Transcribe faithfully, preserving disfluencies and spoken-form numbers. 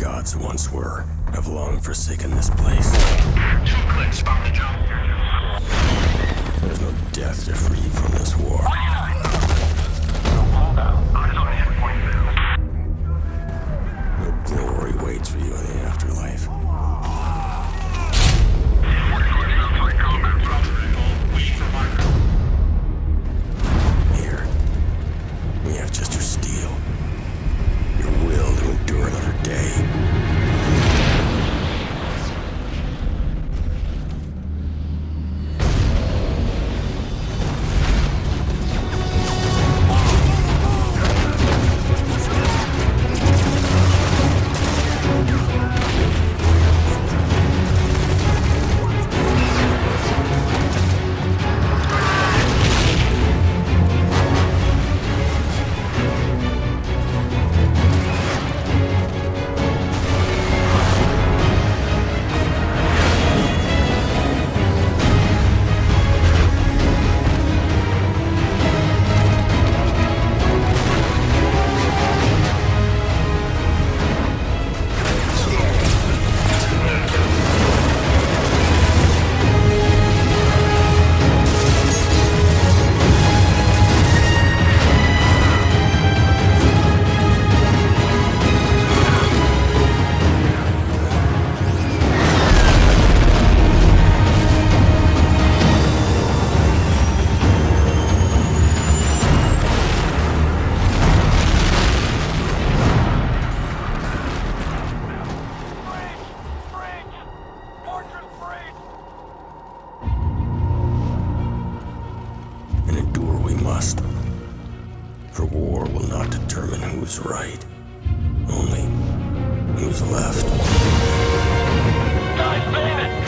gods once were have long forsaken this place. Two clicks from the jump. There's no death to free you from this war. Hold out. Eyes on hit point now. No glory waits for you in the afterlife. Here, we have just your steel. Your will to endure another day. And endure we must. For war will not determine who's right, only who's left. Nice, baby!